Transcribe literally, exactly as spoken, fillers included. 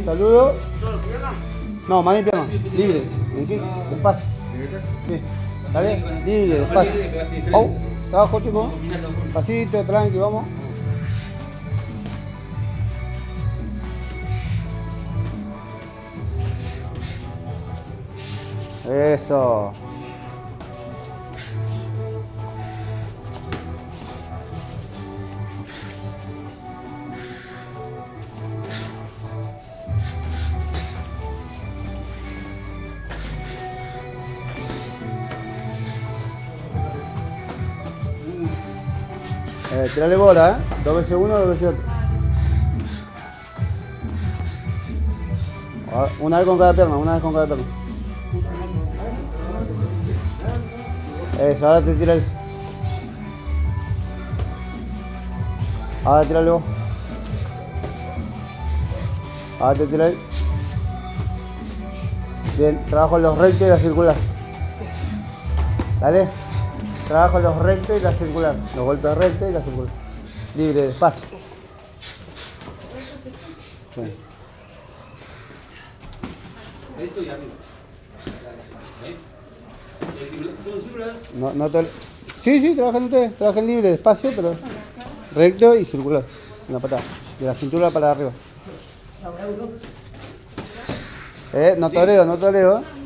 Saludo. No, mano y pierna. Libre. ¿En despacio. Sí. Dale. Libre, despacio. Oh, trabajo, chico. Pasito, tranqui, vamos. Eso. Eh, tirale bola, ¿eh? Dos veces uno, dos veces otro. Una vez con cada pierna, una vez con cada pierna. Eso, ahora te tira el... Ahora tírale vos. Ahora te tira el... Bien, trabajo en los rectos y la circular. Dale. Trabajo en los rectos y la circular. Los golpes rectos y la circular. Libre, despacio. Sí. Esto y arriba. No, no te... Sí, sí, trabajan ustedes. Trabajan libre, despacio, pero recto y circular. Una patada. De la cintura para arriba. Eh, no toreo, no toreo.